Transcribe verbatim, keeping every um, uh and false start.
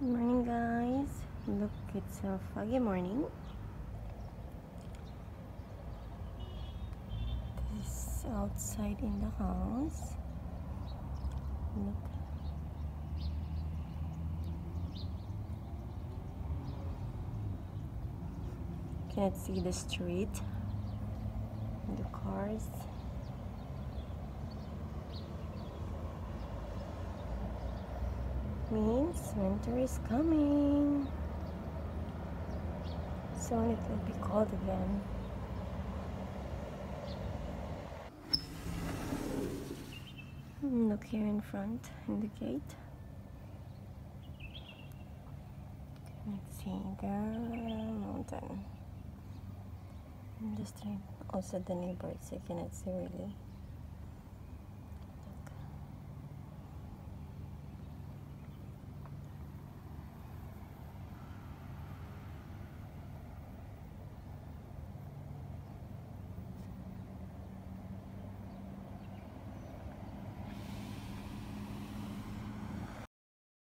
Good morning, guys. Look, it's a foggy morning. This is outside in the house. Look. Can't see the street, the cars. Means winter is coming. Soon it will be cold again. Look here in front, in the gate. Let's see the mountain. I'm just trying. Also the neighbors, I cannot see really.